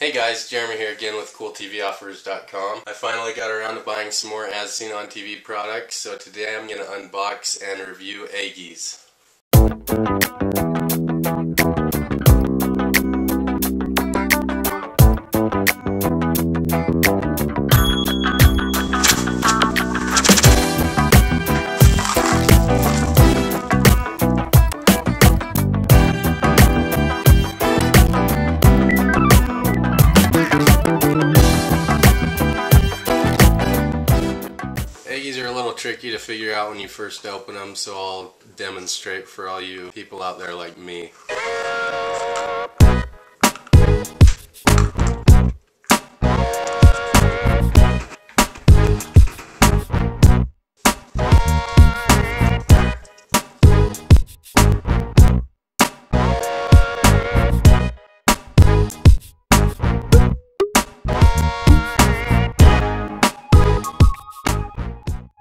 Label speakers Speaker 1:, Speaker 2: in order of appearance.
Speaker 1: Hey guys, Jeremy here again with CoolTVOffers.com. I finally got around to buying some more As Seen on TV products, so today I'm going to unbox and review Eggies. Eggies are a little tricky to figure out when you first open them, so I'll demonstrate for all you people out there like me.